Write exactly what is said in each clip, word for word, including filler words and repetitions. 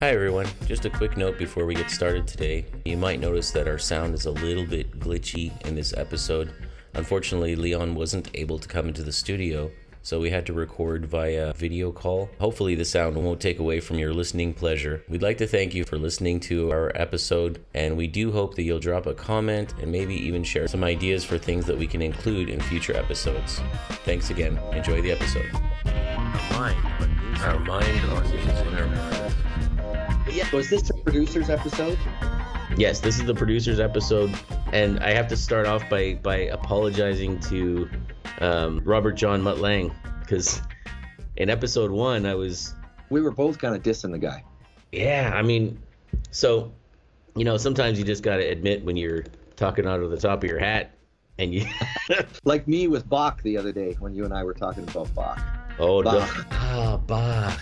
Hi everyone, just a quick note before we get started today. You might notice that our sound is a little bit glitchy in this episode. Unfortunately, Leon wasn't able to come into the studio, so we had to record via video call. Hopefully the sound won't take away from your listening pleasure. We'd like to thank you for listening to our episode, and we do hope that you'll drop a comment and maybe even share some ideas for things that we can include in future episodes. Thanks again. Enjoy the episode. Our mind, Our mind Yeah, was this the producer's episode? Yes, this is the producer's episode, and I have to start off by by apologizing to um, Robert John Mutt Lange, because in episode one I was We were both kind of dissing the guy. yeah I mean so you know sometimes you just got to admit when you're talking out of the top of your hat, and you Like me with Bach the other day when you and I were talking about Bach. oh Bach. no. ah Bach.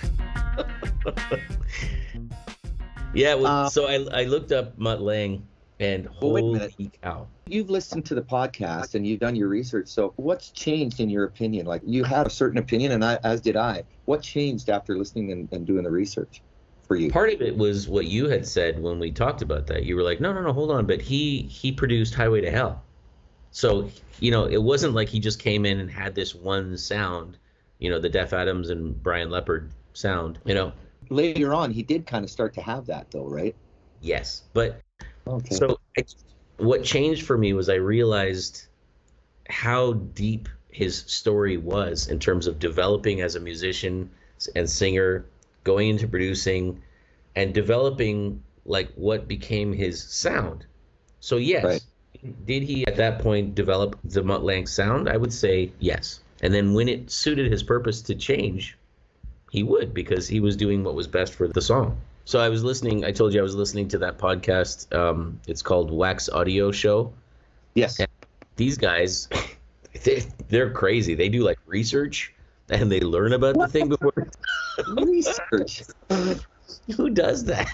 Yeah, well, Uh, so I I looked up Mutt Lange, and Well, wait a holy minute. cow. You've listened to the podcast and you've done your research. So what's changed in your opinion? Like you had a certain opinion, and I, as did I. What changed after listening and, and doing the research for you? Part of it was what you had said when we talked about that. You were like, no, no, no, hold on. But he he produced Highway to Hell. So, you know, it wasn't like he just came in and had this one sound, you know, the Def Adams and Brian Leopard sound, you know. Later on, he did kind of start to have that, though, right? Yes. But Okay. so I, what changed for me was I realized how deep his story was in terms of developing as a musician and singer, going into producing, and developing like what became his sound. So yes, Right. did he at that point develop the Mutt Lange sound? I would say yes. And then when it suited his purpose to change, he would, because he was doing what was best for the song. So I was listening, I told you I was listening to that podcast. Um, it's called Wax Audio Show. Yes. And these guys, they, they're crazy. They do like research and they learn about the thing before. Research. Who does that?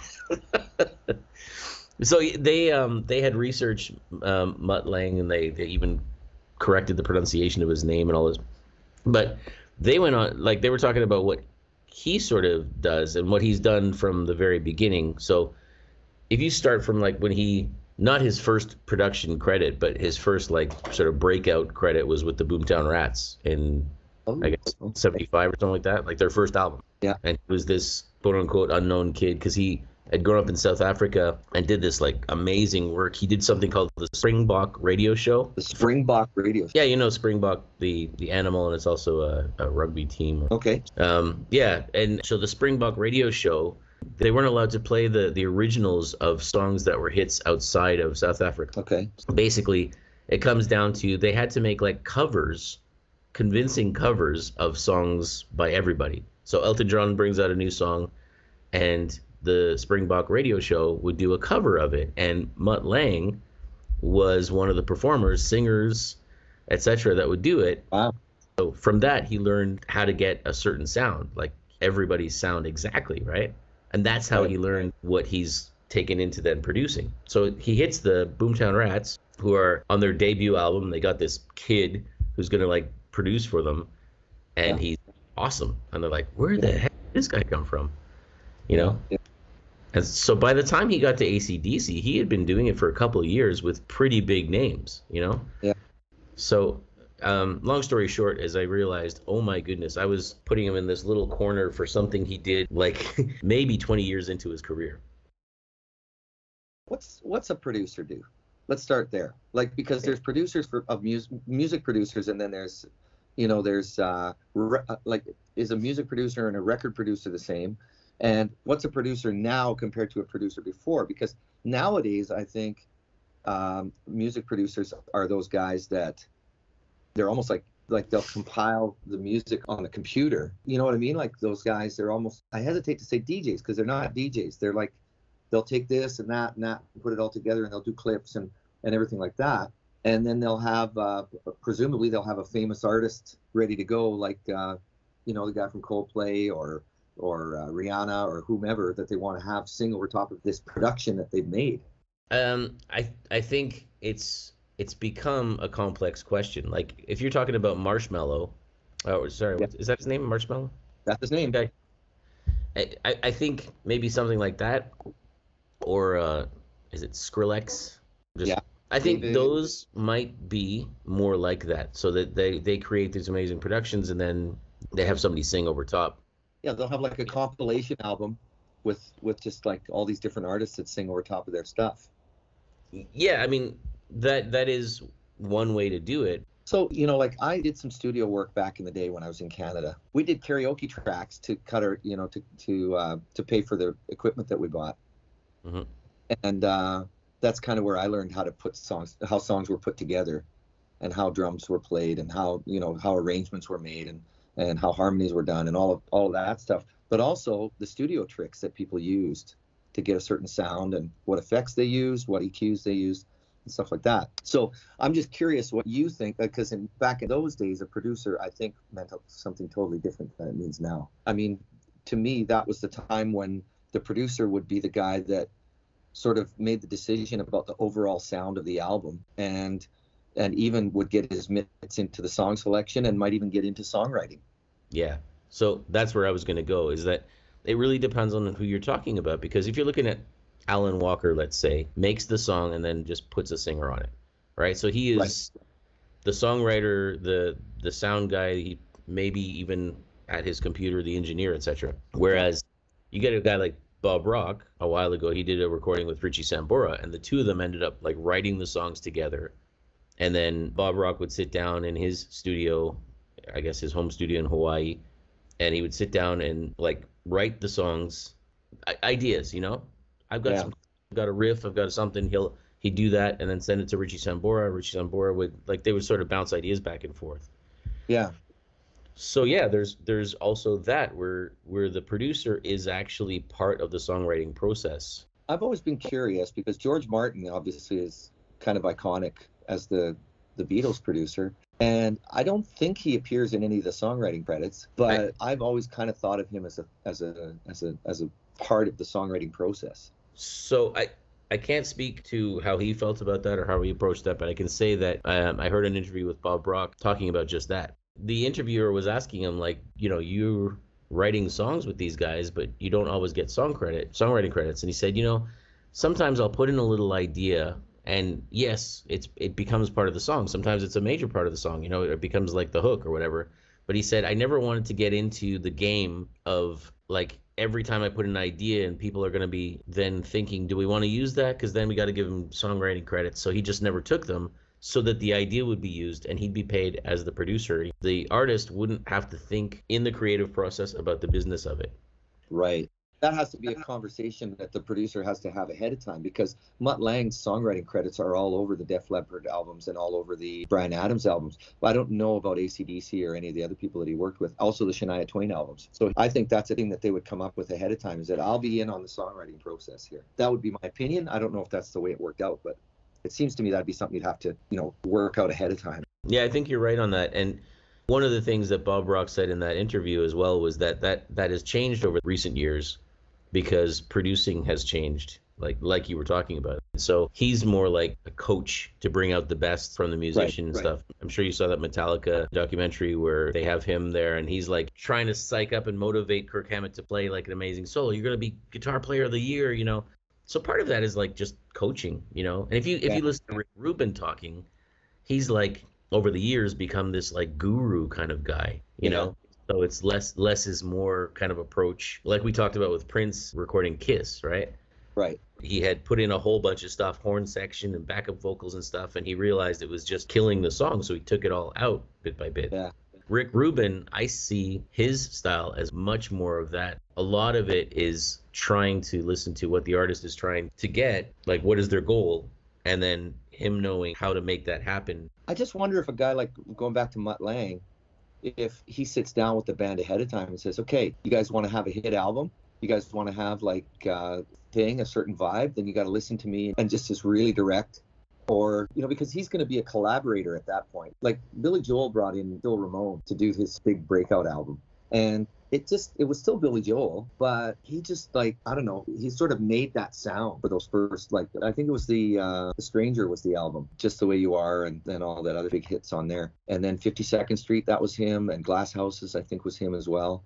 So they um they had researched um, Mutt Lange, and they, they even corrected the pronunciation of his name and all this. But they went on, like they were talking about what he sort of does and what he's done from the very beginning. So if you start from like when he, not his first production credit, but his first like sort of breakout credit was with the Boomtown Rats in Oh, I guess okay. seventy-five or something like that, like their first album. Yeah. And he was this quote unquote unknown kid because he had grown up in South Africa and did this like amazing work. He did something called the Springbok Radio Show. The Springbok Radio. Yeah, you know Springbok, the the animal, and it's also a, a rugby team. Okay. Um, yeah, and so the Springbok Radio Show, they weren't allowed to play the the originals of songs that were hits outside of South Africa. Okay. Basically, it comes down to they had to make like covers, convincing covers of songs by everybody. So Elton John brings out a new song, and the Springbok Radio Show would do a cover of it, and Mutt Lange was one of the performers, singers, et cetera, that would do it. Wow. So from that, he learned how to get a certain sound, like everybody's sound exactly, right? And that's how Right. he learned what he's taken into then producing. So he hits the Boomtown Rats, who are on their debut album. They got this kid who's gonna like produce for them, and Yeah. he's awesome. And they're like, where the heck did this guy come from? You know? Yeah. And so by the time he got to A C D C, he had been doing it for a couple of years with pretty big names, you know? Yeah. So um, long story short, as I realized, oh my goodness, I was putting him in this little corner for something he did like maybe twenty years into his career. What's what's a producer do? Let's start there. Like, because there's producers for of music music producers, and then there's, you know, there's uh, re- uh, like, is a music producer and a record producer the same? And what's a producer now compared to a producer before? Because nowadays, I think um, music producers are those guys that they're almost like like they'll compile the music on the computer. You know what I mean? Like those guys, they're almost, I hesitate to say D Js because they're not D Js. They're like, they'll take this and that and that and put it all together, and they'll do clips and, and everything like that. And then they'll have, uh, presumably they'll have a famous artist ready to go, like, uh, you know, the guy from Coldplay or or uh, Rihanna or whomever that they want to have sing over top of this production that they've made. Um, I I think it's it's become a complex question. Like if you're talking about Marshmello, oh sorry, Yeah. is that his name, Marshmello? That's his name. Okay. I, I I think maybe something like that, or uh, is it Skrillex? Just Yeah. I think David. those might be more like that, so that they they create these amazing productions and then they have somebody sing over top. Yeah, they'll have like a compilation album with with just like all these different artists that sing over top of their stuff. Yeah, I mean that that is one way to do it. So, you know, like I did some studio work back in the day when I was in Canada. We did karaoke tracks to cut our, you know, to to uh, to pay for the equipment that we bought. Hmm. And uh, that's kind of where I learned how to put songs, how songs were put together, and how drums were played, and how, you know, how arrangements were made, and and how harmonies were done, and all of all of that stuff. But also the studio tricks that people used to get a certain sound, and what effects they used, what E Qs they used, and stuff like that. So I'm just curious what you think, because in back in those days, a producer, I think, meant something totally different than it means now. I mean, to me, that was the time when the producer would be the guy that sort of made the decision about the overall sound of the album, and and even would get his mitts into the song selection, and might even get into songwriting. Yeah. So that's where I was going to go, is that it really depends on who you're talking about. Because if you're looking at Alan Walker, let's say, makes the song and then just puts a singer on it, right? So he is right. The songwriter, the the sound guy, he maybe even at his computer, the engineer, et cetera. Whereas you get a guy like Bob Rock, a while ago, he did a recording with Richie Sambora, and the two of them ended up like writing the songs together. And then Bob Rock would sit down in his studio, I guess his home studio in Hawaii, and he would sit down and like write the songs, ideas, you know. I've got Yeah. some, I've got a riff, I've got something. He'll he'd do that and then send it to Richie Sambora. Richie Sambora would like they would sort of bounce ideas back and forth. Yeah. So yeah, there's there's also that where where the producer is actually part of the songwriting process. I've always been curious because George Martin obviously is kind of iconic as the the Beatles producer, and I don't think he appears in any of the songwriting credits, but I, I've always kind of thought of him as a as a as a as a part of the songwriting process. So I I can't speak to how he felt about that or how he approached that, but I can say that um, I heard an interview with Bob Rock talking about just that. The interviewer was asking him, like, you know, you're writing songs with these guys, but you don't always get song credit, songwriting credits. And he said, you know, sometimes I'll put in a little idea, and yes, it's it becomes part of the song. Sometimes it's a major part of the song, you know, it becomes like the hook or whatever. But he said, I never wanted to get into the game of like every time I put an idea and people are going to be then thinking, do we want to use that? Because then we got to give him songwriting credits. So he just never took them, so that the idea would be used and he'd be paid as the producer. The artist wouldn't have to think in the creative process about the business of it. Right. That has to be a conversation that the producer has to have ahead of time, because Mutt Lange's songwriting credits are all over the Def Leppard albums and all over the Bryan Adams albums. But I don't know about A C D C or any of the other people that he worked with, also the Shania Twain albums. So I think that's a thing that they would come up with ahead of time, is that I'll be in on the songwriting process here. That would be my opinion. I don't know if that's the way it worked out, but it seems to me that'd be something you'd have to, you know, work out ahead of time. Yeah, I think you're right on that. And one of the things that Bob Rock said in that interview as well was that that, that has changed over recent years, because producing has changed, like like you were talking about. So he's more like a coach to bring out the best from the musician Right, and right. stuff. I'm sure you saw that Metallica documentary where they have him there and he's like trying to psych up and motivate Kirk Hammett to play like an amazing solo. You're going to be guitar player of the year, you know. So part of that is like just coaching, you know. And if you if Yeah. you listen to Rick Rubin talking, he's like over the years become this like guru kind of guy, you Yeah. know. So it's less less is more kind of approach, like we talked about with Prince recording Kiss, right? Right. He had put in a whole bunch of stuff, horn section and backup vocals and stuff, and he realized it was just killing the song, so he took it all out bit by bit. Yeah. Rick Rubin, I see his style as much more of that. A lot of it is trying to listen to what the artist is trying to get, like what is their goal, and then him knowing how to make that happen. I just wonder if a guy like, going back to Mutt Lange, if he sits down with the band ahead of time and says, okay, you guys want to have a hit album? You guys want to have like uh thing, a certain vibe? Then you got to listen to me, and just is really direct. Or, you know, because he's going to be a collaborator at that point. Like Billy Joel brought in Phil Ramone to do his big breakout album. And it just, it was still Billy Joel, but he just like, I don't know, he sort of made that sound for those first, like, I think it was the, uh, the Stranger was the album, Just the Way You Are, and then all that other big hits on there. And then fifty-second Street, that was him, and Glass Houses, I think, was him as well.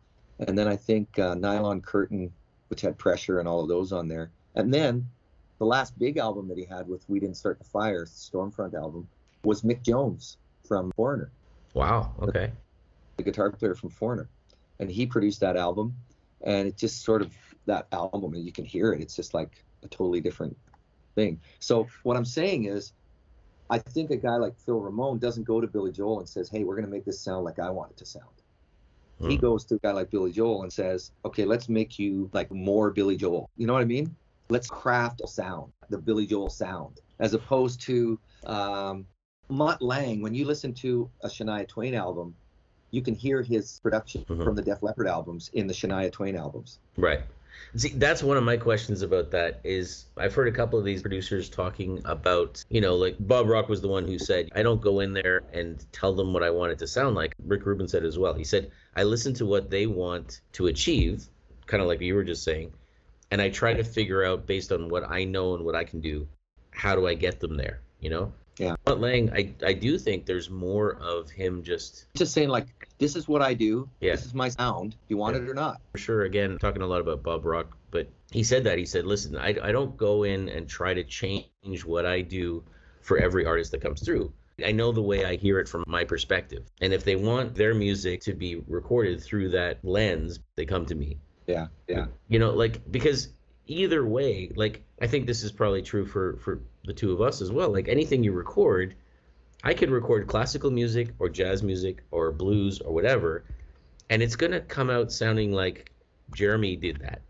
And then I think uh, Nylon Curtain, which had Pressure and all of those on there. And then the last big album that he had with We Didn't Start the Fire, Stormfront album, was Mick Jones from Foreigner. Wow, okay. The, the guitar player from Foreigner. And he produced that album. And it just sort of, that album, and you can hear it, it's just like a totally different thing. So what I'm saying is, I think a guy like Phil Ramone doesn't go to Billy Joel and says, hey, we're going to make this sound like I want it to sound. Hmm. He goes to a guy like Billy Joel and says, okay, let's make you like more Billy Joel. You know what I mean? Let's craft a sound, the Billy Joel sound, as opposed to um, Mutt Lange. When you listen to a Shania Twain album, you can hear his production mm-hmm. from the Def Leppard albums in the Shania Twain albums. Right. See, that's one of my questions about that is I've heard a couple of these producers talking about, you know, like Bob Rock was the one who said, I don't go in there and tell them what I want it to sound like. Rick Rubin said as well. He said, I listen to what they want to achieve, kind of like you were just saying, and I try to figure out based on what I know and what I can do, how do I get them there, you know? Yeah. But Lang, I, I do think there's more of him just... Just saying, like, this is what I do. Yeah. This is my sound. Do you want yeah. it or not? For sure. Again, talking a lot about Bob Rock, but he said that. He said, listen, I, I don't go in and try to change what I do for every artist that comes through. I know the way I hear it from my perspective. And if they want their music to be recorded through that lens, they come to me. Yeah, yeah. You know, like, because either way, like, I think this is probably true for, for the two of us as well. Like, anything you record, I could record classical music or jazz music or blues or whatever, and it's going to come out sounding like Jeremy did that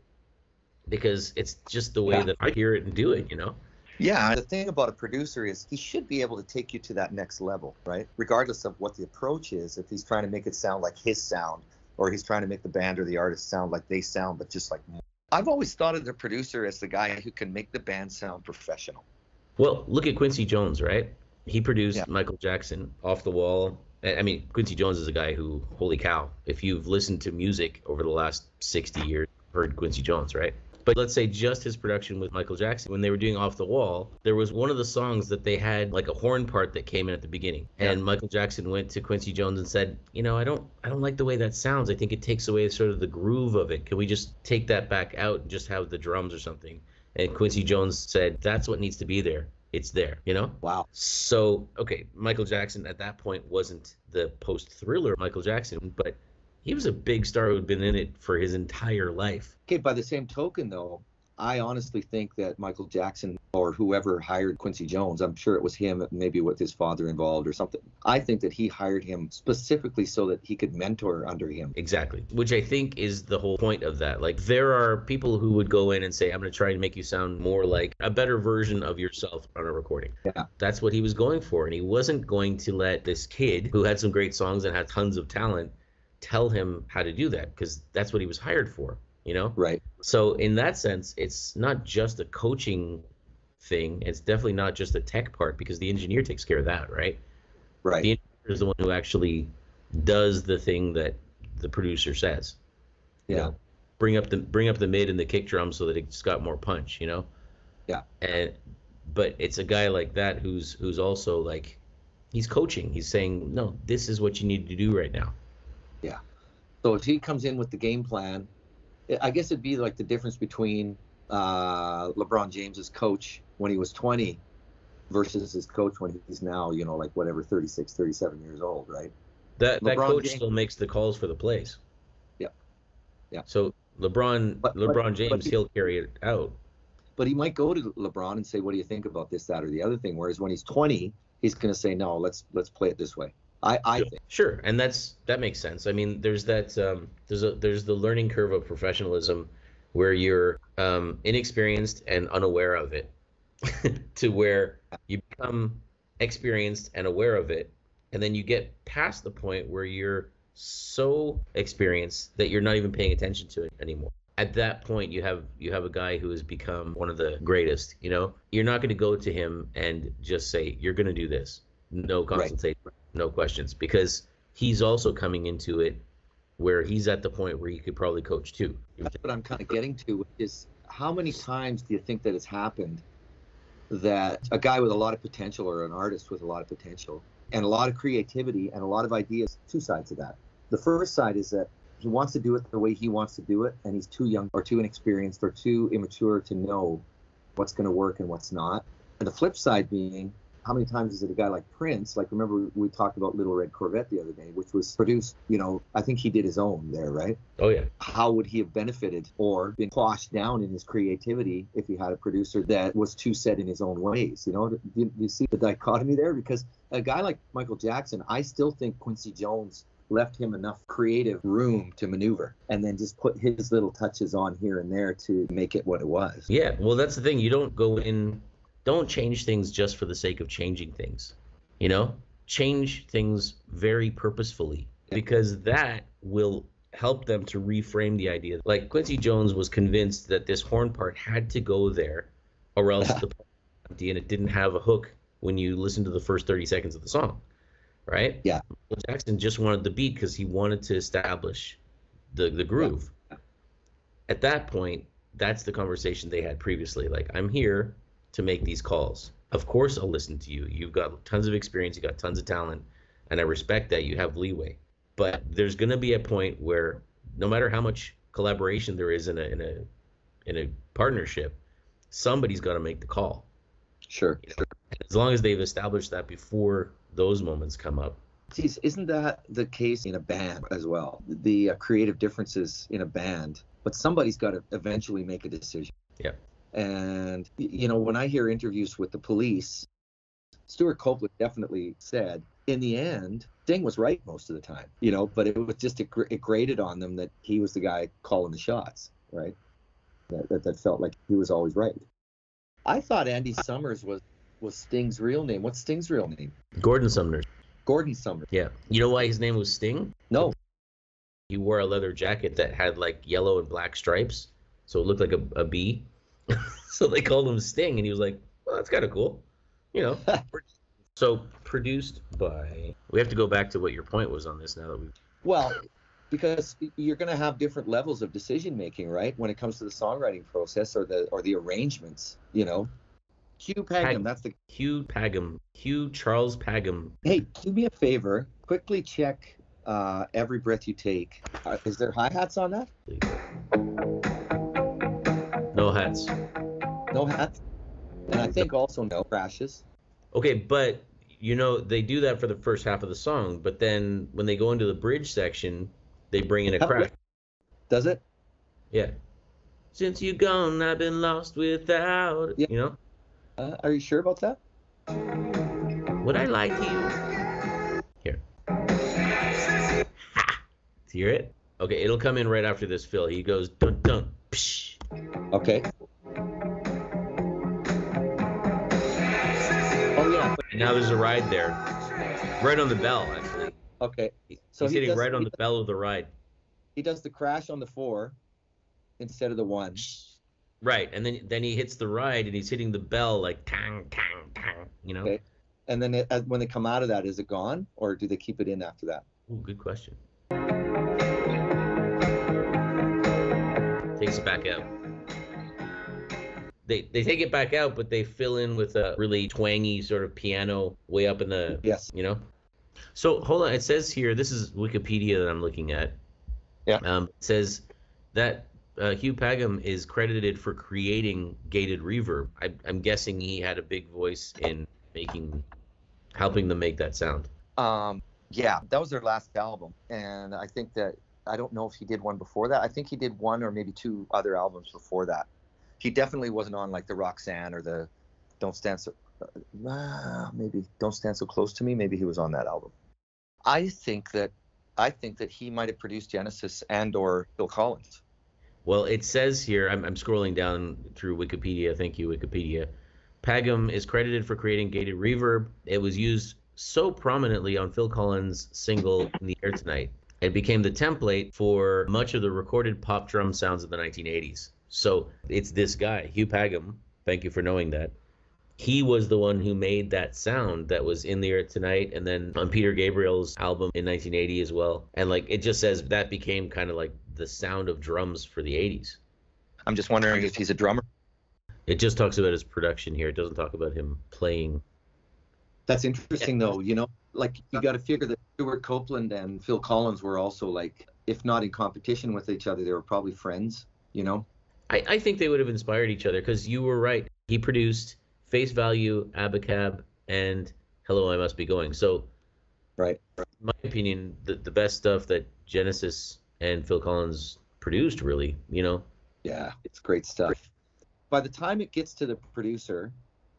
because it's just the way yeah. that I hear it and do it, you know? Yeah, the thing about a producer is he should be able to take you to that next level, right? Regardless of what the approach is, if he's trying to make it sound like his sound or he's trying to make the band or the artist sound like they sound, but just like more. I've always thought of the producer as the guy who can make the band sound professional. Well, look at Quincy Jones, right? He produced yeah. Michael Jackson, Off the Wall. I mean, Quincy Jones is a guy who, holy cow, if you've listened to music over the last sixty years, heard Quincy Jones, right? But let's say just his production with Michael Jackson, when they were doing Off the Wall, there was one of the songs that they had like a horn part that came in at the beginning. Yeah. And Michael Jackson went to Quincy Jones and said, you know, I don't I don't like the way that sounds. I think it takes away sort of the groove of it. Can we just take that back out and just have the drums or something? And Quincy Jones said, that's what needs to be there. It's there, you know? Wow. So, okay, Michael Jackson at that point wasn't the post-Thriller Michael Jackson, but he was a big star who had been in it for his entire life. Okay, by the same token, though, I honestly think that Michael Jackson or whoever hired Quincy Jones, I'm sure it was him, maybe with his father involved or something. I think that he hired him specifically so that he could mentor under him. Exactly, which I think is the whole point of that. Like, there are people who would go in and say, I'm going to try and make you sound more like a better version of yourself on a recording. Yeah. That's what he was going for. And he wasn't going to let this kid who had some great songs and had tons of talent tell him how to do that, because that's what he was hired for, you know? Right. So in that sense, it's not just a coaching thing. It's definitely not just a tech part, because the engineer takes care of that, right? Right. The engineer is the one who actually does the thing that the producer says. Yeah. You know, bring up the bring up the mid and the kick drum so that it's got more punch, you know? Yeah. And but it's a guy like that who's who's also like, he's coaching. He's saying, no, this is what you need to do right now. Yeah. So if he comes in with the game plan, I guess it'd be like the difference between uh, LeBron James's coach when he was twenty versus his coach when he's now, you know, like whatever, thirty-six, thirty-seven years old, right? That that LeBron coach James, still makes the calls for the plays. Yeah. Yeah. So LeBron but, LeBron but, James, but he, he'll carry it out. But he might go to LeBron and say, what do you think about this, that, or the other thing? Whereas when he's twenty, he's going to say, no, let's let's play it this way. I, I sure. think. Sure, and that's that makes sense. I mean, there's that um, there's a there's the learning curve of professionalism, where you're um, inexperienced and unaware of it, to where you become experienced and aware of it, and then you get past the point where you're so experienced that you're not even paying attention to it anymore. At that point, you have you have a guy who has become one of the greatest. You know, you're not going to go to him and just say, you're going to do this. No consultation. Right. No questions, because he's also coming into it where he's at the point where he could probably coach too. That's what I'm kind of getting to is, how many times do you think that it's happened that a guy with a lot of potential or an artist with a lot of potential and a lot of creativity and a lot of ideas, two sides of that. The first side is that he wants to do it the way he wants to do it, and he's too young or too inexperienced or too immature to know what's going to work and what's not. And the flip side being, how many times is it a guy like Prince? Like, remember we talked about Little Red Corvette the other day, which was produced, you know, I think he did his own there, right? Oh, yeah. How would he have benefited or been quashed down in his creativity if he had a producer that was too set in his own ways? You know, do you, do you see the dichotomy there? Because a guy like Michael Jackson, I still think Quincy Jones left him enough creative room to maneuver and then just put his little touches on here and there to make it what it was. Yeah, well, that's the thing. You don't go in... Don't change things just for the sake of changing things, you know? Change things very purposefully, because that will help them to reframe the idea. Like, Quincy Jones was convinced that this horn part had to go there, or else the part was empty and it didn't have a hook when you listen to the first thirty seconds of the song, right? Yeah. Well, Jackson just wanted the beat because he wanted to establish the, the groove. Yeah. At that point, that's the conversation they had previously. Like, I'm here to make these calls. Of course I'll listen to you. You've got tons of experience, you got tons of talent, and I respect that you have leeway. But there's going to be a point where no matter how much collaboration there is in a in a in a partnership, somebody's got to make the call. Sure. You know? As long as they've established that before those moments come up. Geez, isn't that the case in a band as well? The uh, creative differences in a band, but somebody's got to eventually make a decision. Yeah. And, you know, when I hear interviews with the Police, Stuart Copeland definitely said, in the end, Sting was right most of the time, you know, but it was just, it, it grated on them that he was the guy calling the shots, right? That, that, that felt like he was always right. I thought Andy Summers was, was Sting's real name. What's Sting's real name? Gordon Sumner. Gordon Sumner. Yeah. You know why his name was Sting? No. He wore a leather jacket that had like yellow and black stripes, so it looked like a, a bee. So they called him Sting, and he was like, well, that's kind of cool, you know. So produced by, we have to go back to what your point was on this now that we've. Well, because you're going to have different levels of decision making, right, when it comes to the songwriting process or the or the arrangements, you know. Hugh Padgham, Pag- that's the Hugh Padgham, Hugh Charles Padgham. Hey, do me a favor, quickly check uh, Every Breath You Take. Uh, is there hi-hats on that? No hats. No hats? And I think also no crashes. Okay, but, you know, they do that for the first half of the song, but then when they go into the bridge section, they bring in a crash. Does it? Yeah. Since you gone, I've been lost without, yeah. You know? Uh, are you sure about that? Would I lie to you? Here. Ha! Hear it? Okay, it'll come in right after this fill. He goes, dun dun, psh. Okay. Oh yeah. And now there's a ride there, right on the bell, actually. Okay. So he's he hitting does, right on the does, bell of the ride. He does the crash on the four instead of the one. Right, and then then he hits the ride and he's hitting the bell like tang tang tang, you know. Okay. And then it, when they come out of that, is it gone, or do they keep it in after that? Ooh, good question. Takes it back out. They they take it back out, but they fill in with a really twangy sort of piano way up in the, yes, you know. So hold on, it says here, this is Wikipedia that I'm looking at. Yeah. Um, it says that uh, Hugh Padgham is credited for creating gated reverb. I, I'm guessing he had a big voice in making, helping them make that sound. Um, yeah, that was their last album, and I think that I don't know if he did one before that. I think he did one or maybe two other albums before that. He definitely wasn't on like the Roxanne or the Don't Stand So uh, maybe Don't Stand So Close to Me. Maybe he was on that album. I think that I think that he might have produced Genesis and or Phil Collins. Well, it says here, I'm, I'm scrolling down through Wikipedia. Thank you, Wikipedia. Padgham is credited for creating gated reverb. It was used so prominently on Phil Collins' single In the Air Tonight. It became the template for much of the recorded pop drum sounds of the nineteen eighties. So it's this guy, Hugh Padgham. Thank you for knowing that. He was the one who made that sound that was In the Air Tonight and then on Peter Gabriel's album in nineteen eighty as well. And like it just says that became kind of like the sound of drums for the eighties. I'm just wondering if he's a drummer. It just talks about his production here. It doesn't talk about him playing. That's interesting, though. You know, like you got to figure that Stuart Copeland and Phil Collins were also like if not in competition with each other, they were probably friends, you know? I, I think they would have inspired each other because you were right. He produced Face Value, Abacab, and Hello, I Must Be Going. So, right. in my opinion, the, the best stuff that Genesis and Phil Collins produced, really, you know? Yeah, it's great stuff. By the time it gets to the producer,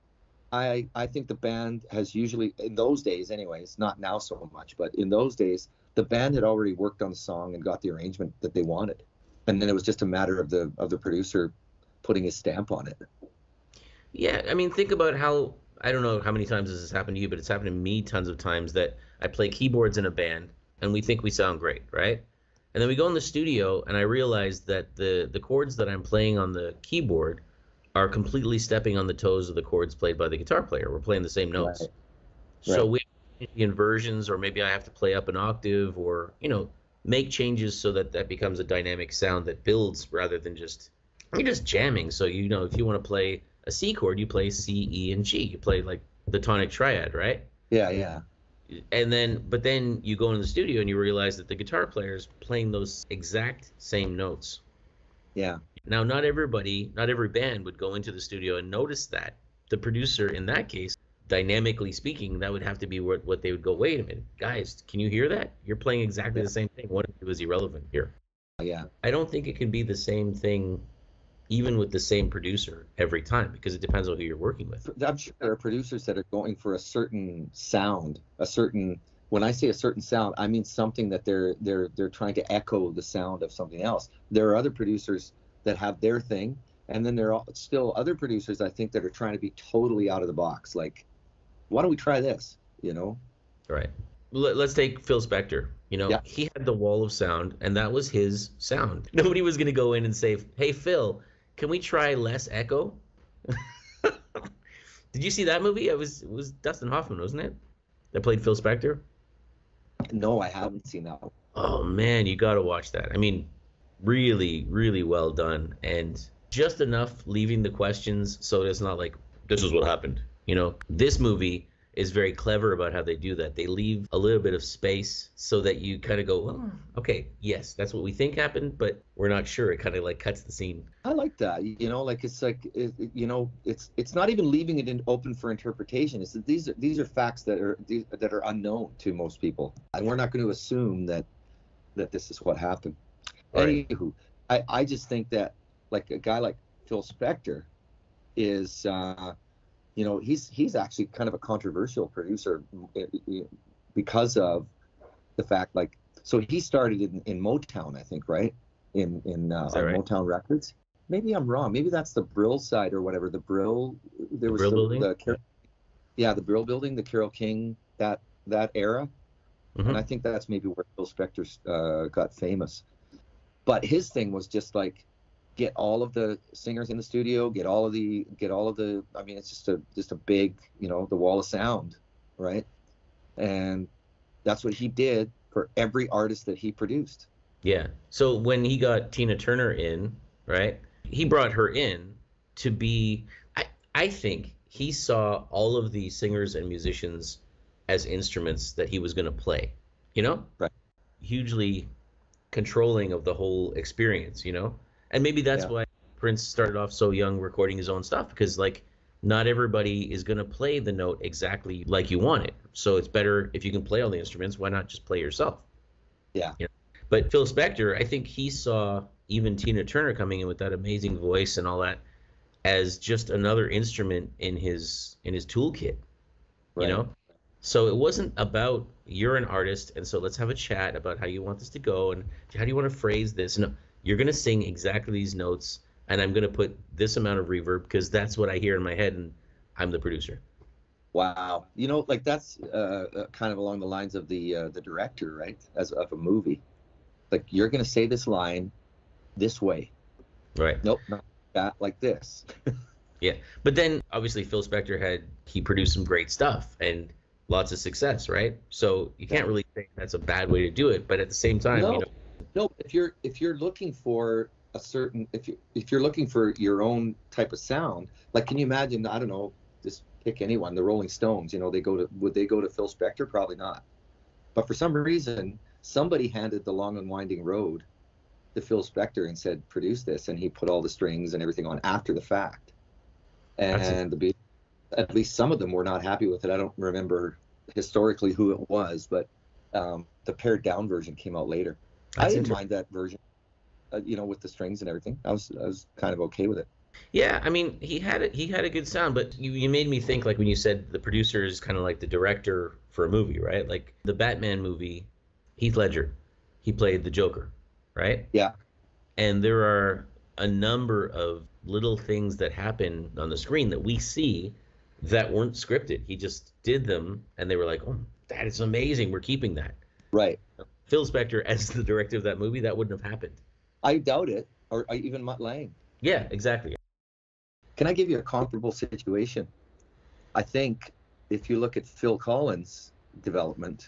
I I think the band has usually, in those days anyways, not now so much, but in those days, the band had already worked on the song and got the arrangement that they wanted. And then it was just a matter of the of the producer putting his stamp on it. Yeah, I mean, think about how, I don't know how many times this has happened to you, but it's happened to me tons of times that I play keyboards in a band and we think we sound great, right? And then we go in the studio and I realize that the, the chords that I'm playing on the keyboard are completely stepping on the toes of the chords played by the guitar player. We're playing the same notes. Right. So Right. we have inversions, or maybe I have to play up an octave, or, you know, make changes so that that becomes a dynamic sound that builds rather than just, you're just jamming. So, you know, if you want to play a C chord, you play C, E, and G. You play like the tonic triad, right? Yeah, yeah. And then, but then you go in the studio and you realize that the guitar player's playing those exact same notes. Yeah. Now, not everybody, not every band would go into the studio and notice that. The producer, in that case, dynamically speaking, that would have to be what, what they would go, wait a minute, guys, can you hear that? You're playing exactly Yeah. the same thing. One of you is irrelevant here. Yeah. I don't think it can be the same thing even with the same producer every time, because it depends on who you're working with. I'm sure there are producers that are going for a certain sound, a certain, when I say a certain sound, I mean something that they're they're they're trying to echo the sound of something else. There are other producers that have their thing, and then there are still other producers, I think, that are trying to be totally out of the box. Like, why don't we try this? You know? Right. Let- Let's take Phil Spector. You know, Yeah. he had the wall of sound, and that was his sound. Nobody was going to go in and say, hey, Phil, can we try less echo? Did you see that movie? It was, it was Dustin Hoffman, wasn't it? That played Phil Spector? No, I haven't seen that one. Oh, man, you got to watch that. I mean, really, really well done. And just enough leaving the questions so it's not like, this is what happened. You know, this movie is very clever about how they do that. They leave a little bit of space so that you kind of go, well, okay, yes, that's what we think happened, but we're not sure. It kind of like cuts the scene. I like that. You know, like it's like it, it- you know, it's it's not even leaving it in, open for interpretation. It's that these are these are facts that are these, that are unknown to most people, and we're not going to assume that that this is what happened. Right. Anywho, I I just think that like a guy like Phil Spector is, uh, you know, he's he's actually kind of a controversial producer eh, eh, because of the fact, like, so he started in, in Motown, I think, right? In in uh, Is that on right? Motown Records. Maybe I'm wrong. Maybe that's the Brill side or whatever. The Brill, there was Brill the, Building? the Car- yeah, the Brill Building, the Carole King, that that era, Mhm. and I think that's maybe where Phil Spector uh, got famous. But his thing was just like get all of the singers in the studio, get all of the get all of the. I mean, it's just a just a big, you know, the wall of sound, right? And that's what he did for every artist that he produced. Yeah. So when he got Tina Turner in, right? He brought her in to be, I I think he saw all of the singers and musicians as instruments that he was going to play, you know? Right. Hugely controlling of the whole experience, you know? And maybe that's Yeah. why Prince started off so young recording his own stuff, because like not everybody is going to play the note exactly like you want it. So it's better if you can play all the instruments, why not just play yourself? Yeah. You know? But Phil Spector, I think he saw even Tina Turner coming in with that amazing voice and all that as just another instrument in his in his toolkit, Right. you know? So it wasn't about you're an artist and so let's have a chat about how you want this to go and how do you want to phrase this. No, you're going to sing exactly these notes and I'm going to put this amount of reverb because that's what I hear in my head and I'm the producer. Wow. You know, like that's uh, uh, kind of along the lines of the uh, the director, right? As of a movie, like you're gonna say this line this way. Right. Nope, not that. Like this. Yeah. But then obviously Phil Spector had he produced some great stuff and lots of success, right? So you can't really say that's a bad way to do it, but at the same time, No, you know, no. If you're if you're looking for a certain if you if you're looking for your own type of sound, like can you imagine? I don't know. Just pick anyone. The Rolling Stones. You know, they go to would they go to Phil Spector? Probably not. But for some reason, somebody handed The Long and Winding Road to Phil Spector and said, produce this, and he put all the strings and everything on after the fact. And the Beatles, at least some of them were not happy with it. I don't remember historically who it was, but um, the pared down version came out later. That's I didn't mind that version, uh, you know, with the strings and everything. I was I was kind of okay with it. Yeah, I mean, he had a, he had a good sound, but you, you made me think, like when you said the producer is kind of like the director for a movie, right? Like the Batman movie, Heath Ledger, he played the Joker, right? Yeah. And there are a number of little things that happen on the screen that we see that weren't scripted. He just did them, and they were like, oh, that is amazing. We're keeping that. Right. Phil Spector, as the director of that movie, that wouldn't have happened. I doubt it, or even Mutt Lange. Yeah, exactly. Can I give you a comparable situation? I think if you look at Phil Collins' development,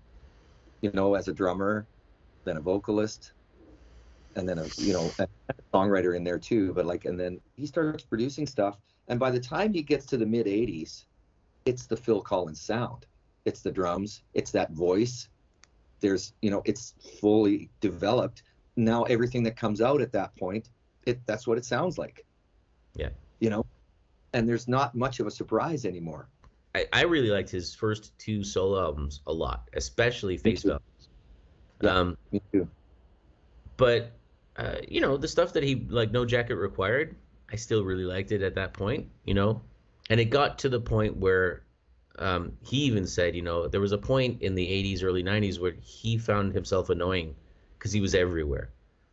you know, as a drummer, then a vocalist, and then a, you know, a songwriter in there too, but like, and then he starts producing stuff, and by the time he gets to the mid eighties, it's the Phil Collins sound. It's the drums, it's that voice. There's, you know, it's fully developed. Now everything that comes out at that point, it that's what it sounds like. Yeah. You know, and there's not much of a surprise anymore. I, I really liked his first two solo albums a lot, especially Face Value. Yeah, um, me too. But, uh, you know, the stuff that he, like No Jacket Required, I still really liked it at that point, you know? And it got to the point where um, he even said, you know, there was a point in the eighties, early nineties where he found himself annoying because he was everywhere.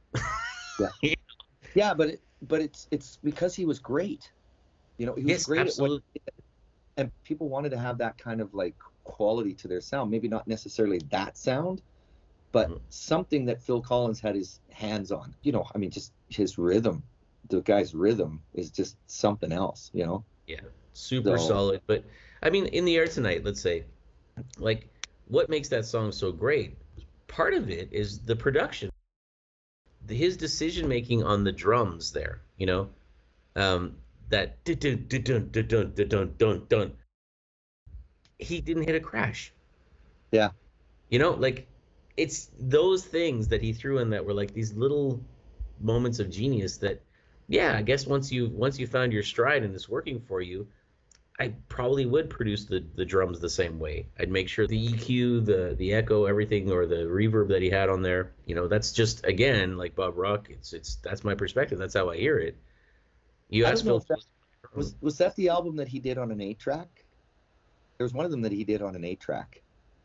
Yeah. Yeah, but it, but it's it's because he was great. You know, he was yes, great absolutely. at what, and people wanted to have that kind of like quality to their sound. Maybe not necessarily that sound, but mm-hmm. something that Phil Collins had his hands on. You know, I mean, just his rhythm. The guy's rhythm is just something else, you know? Yeah, super so, solid. But, I mean, In the Air Tonight, let's say, like, what makes that song so great? Part of it is the production. His decision-making on the drums there, you know? Um, that dun-dun-dun-dun-dun-dun-dun-dun. He didn't hit a crash. Yeah. You know, like, it's those things that he threw in that were like these little moments of genius that, yeah, I guess once you once you found your stride and it's working for you, I probably would produce the, the drums the same way. I'd make sure the E Q, the the echo, everything, or the reverb that he had on there, you know, that's just, again, like Bob Rock, it's it's that's my perspective. That's how I hear it. You asked Phil. That, was was that the album that he did on an eight track? There was one of them that he did on an eight track.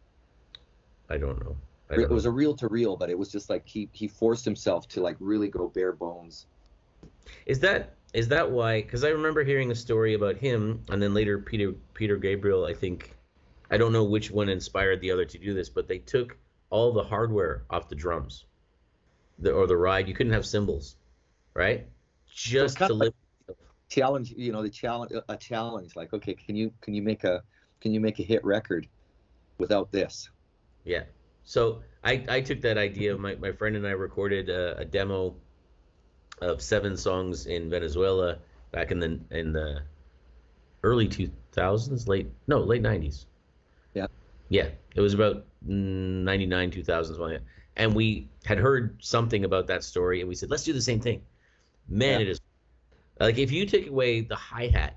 I don't know. I don't it was know. a reel to reel, but it was just like he he forced himself to like really go bare bones. Is that is that why? Because I remember hearing a story about him, and then later Peter Peter Gabriel. I think I don't know which one inspired the other to do this, but they took all the hardware off the drums, the or the ride. You couldn't have cymbals, right? Just to live. Like challenge, you know, the challenge a challenge. Like, okay, can you can you make a can you make a hit record without this? Yeah. So I I took that idea. My my friend and I recorded a, a demo of seven songs in Venezuela back in the in the early two thousands, late no late nineties. Yeah, yeah, it was about ninety-nine, two thousand, something like that. And we had heard something about that story, and we said, let's do the same thing. Man, yeah. It is like if you take away the hi-hat,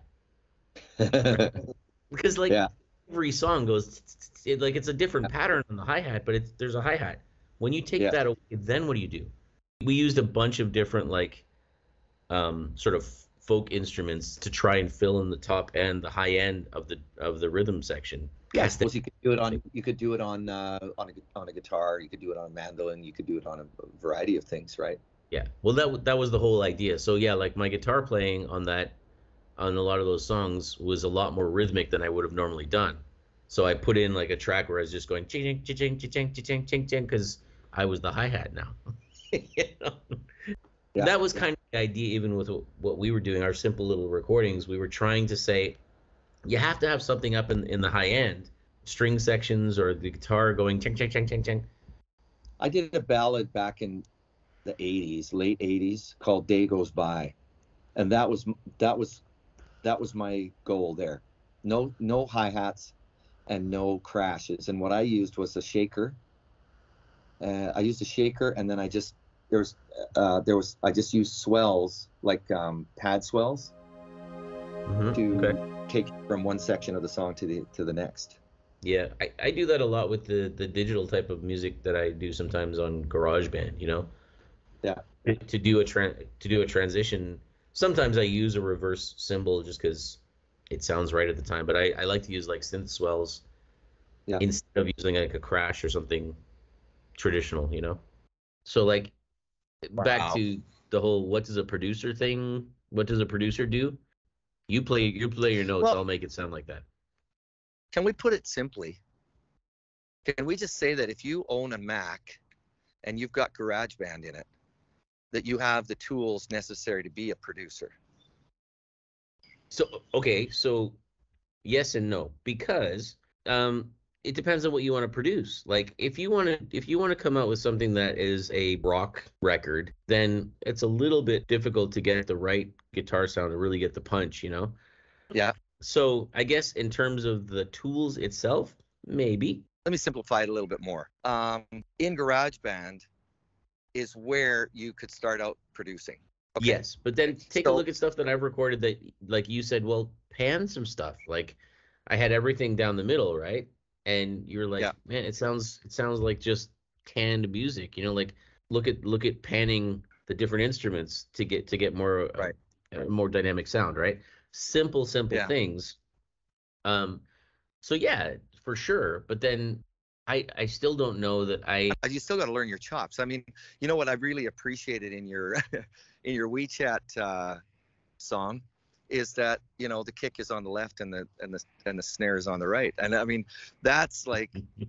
because like yeah. every song goes it, like it's a different yeah. pattern on the hi-hat, but it's there's a hi-hat. When you take yeah. that away, then what do you do? We used a bunch of different like um, sort of folk instruments to try and fill in the top end, the high end of the of the rhythm section. Yeah, I suppose you could do it on you could do it on uh, on a on a guitar, you could do it on a mandolin, you could do it on a variety of things, right? Yeah. Well, that that was the whole idea. So yeah, like my guitar playing on that on a lot of those songs was a lot more rhythmic than I would have normally done. So I put in like a track where I was just going ching ching ching ching ching ching ching ching because I was the hi-hat now. You know? Yeah. That was kind of the idea, even with what we were doing, our simple little recordings. We were trying to say, you have to have something up in in the high end, string sections or the guitar going ching ching ching ching ching. I did a ballad back in the eighties, late eighties, called "Day Goes By," and that was that was that was my goal there. No no hi-hats and no crashes, and what I used was a shaker Uh, I used a shaker, and then I just there's uh, there was I just used swells like um, pad swells Mm-hmm. to Okay. take it from one section of the song to the to the next. Yeah, I, I do that a lot with the the digital type of music that I do sometimes on GarageBand, you know? Yeah, To to do a tran to do a transition. Sometimes I use a reverse cymbal just because it sounds right at the time, but I, I like to use like synth swells yeah. instead of using like a crash or something traditional, you know? So like back Wow. to the whole what does a producer thing, what does a producer do? You play you play your notes, Well, I'll make it sound like that. can we put it simply? Can we just say that if you own a Mac and you've got GarageBand in it, that you have the tools necessary to be a producer? So okay, so yes and no, because um it depends on what you want to produce. Like if you want to if you want to come out with something that is a rock record, then it's a little bit difficult to get the right guitar sound to really get the punch, you know? Yeah. So I guess in terms of the tools itself, maybe. Let me simplify it a little bit more. Um, in GarageBand is where you could start out producing. Okay. Yes, but then take a So look at stuff that I've recorded that, like you said, well, pan some stuff. Like I had everything down the middle, right? And you're like, yeah, man, it sounds it sounds like just canned music, you know, like look at look at panning the different instruments to get to get more uh, right. uh, more dynamic sound, right? Simple, simple Yeah. things. Um, so yeah, for sure. But then I I still don't know that I You still got to learn your chops. I mean, you know what I really appreciated in your in your WeChat uh, song is that, you know, the kick is on the left and the and the and the snare is on the right. And I mean, that's like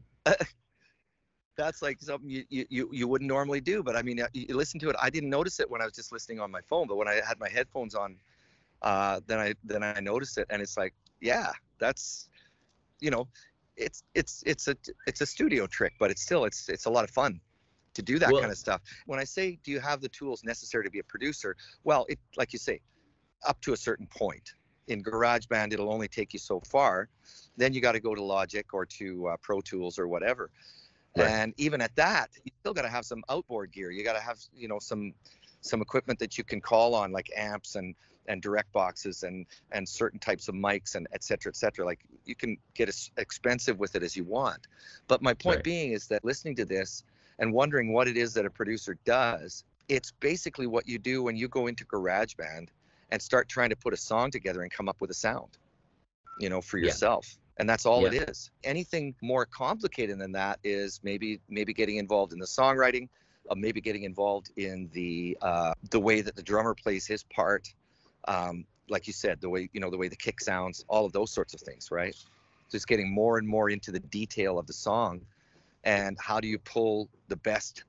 that's like something you, you you wouldn't normally do. But I mean, you listen to it. I didn't notice it when I was just listening on my phone, but when I had my headphones on, uh, then I then I noticed it, and it's like, yeah, that's, you know, it's it's it's a it's a studio trick, but it's still it's it's a lot of fun to do that well, kind of stuff. When I say, do you have the tools necessary to be a producer? Well, it, like you say, up to a certain point. In GarageBand, it'll only take you so far. Then you got to go to Logic or to uh, Pro Tools or whatever. right. And even at that, you still got to have some outboard gear. You got to have, you know, some some equipment that you can call on, like amps and and direct boxes and and certain types of mics and et cetera, et cetera. Like you can get as expensive with it as you want. But my point Right. being is that listening to this and wondering what it is that a producer does, it's basically what you do when you go into GarageBand and start trying to put a song together and come up with a sound, you know, for Yeah. yourself. And that's all Yeah. it is. Anything more complicated than that is maybe maybe getting involved in the songwriting, uh, maybe getting involved in the uh, the way that the drummer plays his part, um, like you said, the way, you know, the way the kick sounds, all of those sorts of things, right? Just getting more and more into the detail of the song, and how do you pull the best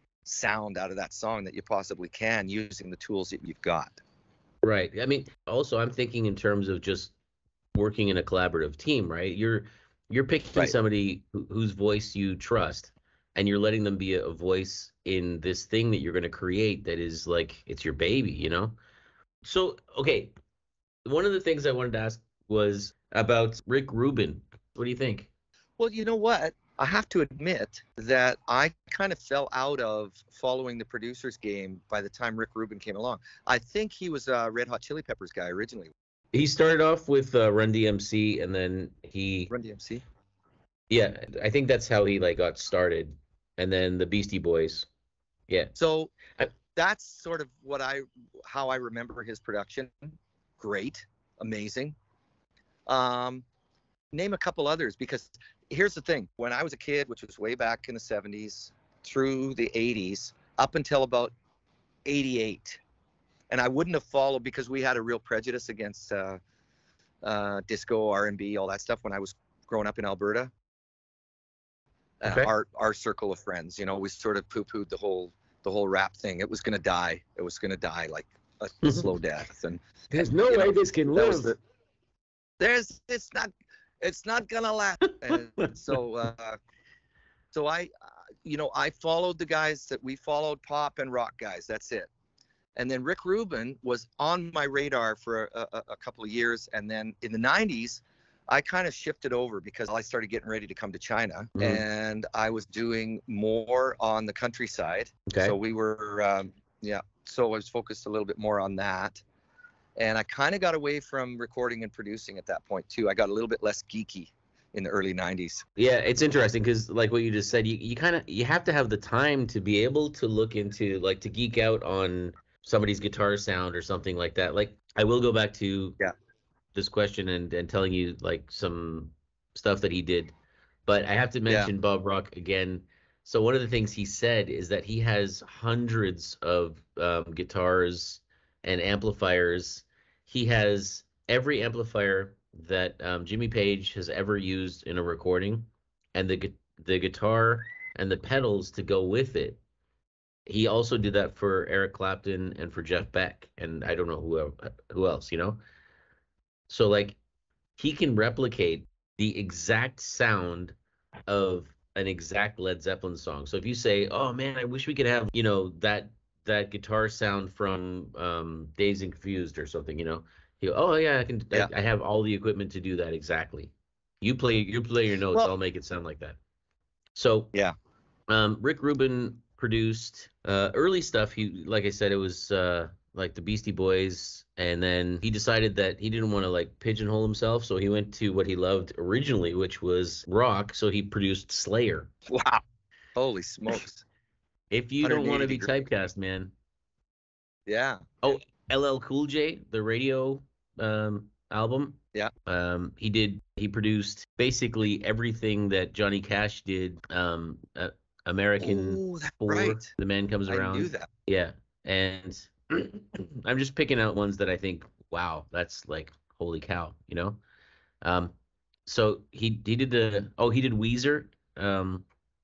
sound out of that song that you possibly can using the tools that you've got. Right. I mean, also I'm thinking in terms of just working in a collaborative team, right? You're you're picking Right. somebody who, whose voice you trust, and you're letting them be a, a voice in this thing that you're going to create that is like it's your baby, you know? So, okay, one of the things I wanted to ask was about Rick Rubin. What do you think? Well, you know what? I have to admit that I kind of fell out of following the producers game by the time Rick Rubin came along. I think he was a Red Hot Chili Peppers guy originally. He started off with uh, Run D M C, and then he, Run D M C. yeah, I think that's how he like got started, and then the Beastie Boys. Yeah. So I, that's sort of what I, how I remember his production. Great, amazing. Um, name a couple others, because here's the thing. When I was a kid, which was way back in the seventies, through the eighties, up until about eighty-eight, and I wouldn't have followed because we had a real prejudice against uh, uh, disco, R and B, all that stuff when I was growing up in Alberta. Okay. Uh, our our circle of friends, you know, we sort of poo-pooed the whole the whole rap thing. It was gonna die. It was gonna die like a, a slow death. And There's no you way know, this can that was live. the, there's it's not it's not gonna last. And so uh, so I uh, you know, I followed the guys that we followed, pop and rock guys. That's it. And then Rick Rubin was on my radar for a, a, a couple of years. And then in the nineties, I kind of shifted over because I started getting ready to come to China, Mhm. and I was doing more on the countryside. Okay. So we were, um, yeah. So I was focused a little bit more on that, and I kind of got away from recording and producing at that point too. I got a little bit less geeky in the early nineties. Yeah, it's interesting because like what you just said, you, you kind of you have to have the time to be able to look into, like, to geek out on somebody's guitar sound or something like that. Like, I will go back to Yeah. this question and and telling you like some stuff that he did, but I have to mention Bob Rock again. So one of the things he said is that he has hundreds of um, guitars and amplifiers. He has every amplifier that um, Jimmy Page has ever used in a recording, and the gu- the guitar and the pedals to go with it. He also did that for Eric Clapton and for Jeff Beck, and I don't know who el- who else, you know. So like he can replicate the exact sound of an exact Led Zeppelin song. So if you say, "Oh man, I wish we could have, you know, that that guitar sound from um Dazed and Confused or something," you know. You, "Oh yeah, I can Yeah. I, I have all the equipment to do that exactly." You play you play your notes, Well- I'll make it sound like that. So Yeah. um, Rick Rubin produced uh, early stuff. He, like I said, it was uh, like the Beastie Boys, and then he decided that he didn't want to like pigeonhole himself, so he went to what he loved originally, which was rock. So he produced Slayer. Wow. Holy smokes. If you don't want to one hundred eighty be degree. typecast, man. Yeah. Oh, L L Cool J, the radio um, album. Yeah. Um, he did. He produced basically everything that Johnny Cash did. Um, uh, American Oh, that's Four, right. The Man Comes I Around. knew that. Yeah, and I'm just picking out ones that I think, wow, that's like holy cow, you know. Um, so he he did the oh he did Weezer, um,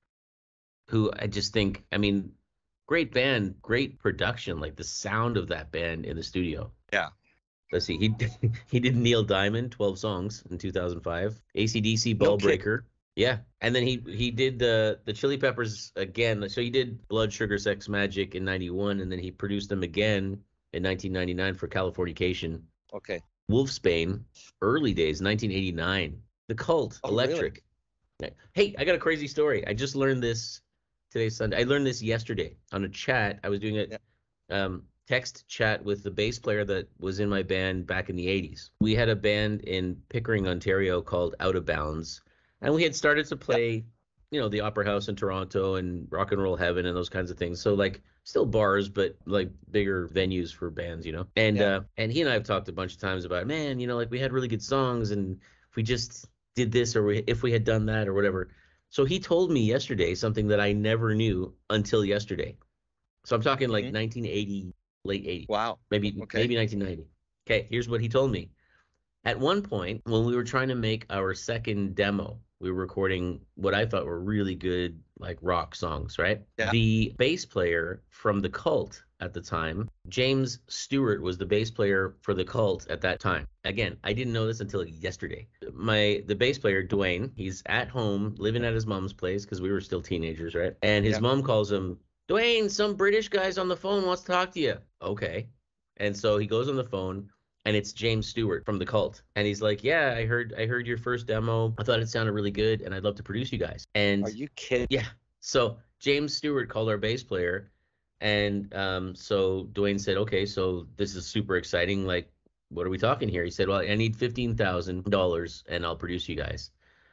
who I just think, I mean, great band, great production, like the sound of that band in the studio. Yeah. Let's see, he did, he did Neil Diamond, twelve songs in two thousand five, A C D C, No Ball kidding. Breaker. Yeah, and then he he did the the Chili Peppers again. So he did Blood Sugar Sex Magic in ninety-one, and then he produced them again in nineteen ninety-nine for Californication. Okay. Wolfsbane, early days, nineteen eighty-nine. The Cult, Oh, Electric. Hey, I got a crazy story. I just learned this today's Sunday. I learned this yesterday on a chat. I was doing a Yeah. um, text chat with the bass player that was in my band back in the eighties. We had a band in Pickering, Ontario called Out of Bounds, and we had started to play, you know, the Opera House in Toronto and Rock and Roll Heaven and those kinds of things. So like still bars, but like bigger venues for bands, you know. And Yeah. uh, and he and I have talked a bunch of times about, man, you know, like we had really good songs, and if we just did this, or we, if we had done that or whatever. So he told me yesterday something that I never knew until yesterday. So I'm talking like Mhm. nineteen eighty, late eighties, Wow. maybe Okay. maybe nineteen ninety. Okay, here's what he told me. At one point, when we were trying to make our second demo, we were recording what I thought were really good, like rock songs, right? Yeah. The bass player from The Cult at the time, James Stewart, was the bass player for The Cult at that time. Again, I didn't know this until yesterday. My the bass player, Dwayne, he's at home living at his mom's place because we were still teenagers, right? And his Yeah. mom calls him, Dwayne, some British guy's on the phone, wants to talk to you. Okay. And so he goes on the phone, and it's James Stewart from The Cult. And he's like, yeah, I heard I heard your first demo. I thought it sounded really good, and I'd love to produce you guys. And Are you kidding? yeah, so James Stewart called our bass player, and um, so Dwayne said, okay, so this is super exciting. Like, what are we talking here? He said, well, I need fifteen thousand dollars, and I'll produce you guys.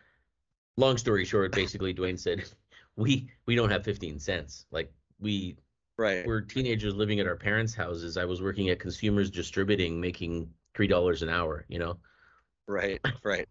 Long story short, basically, Dwayne said, we we don't have fifteen cents. Like, we Right. we're teenagers living at our parents' houses. I was working at Consumers Distributing, making three dollars an hour, you know. Right. Right.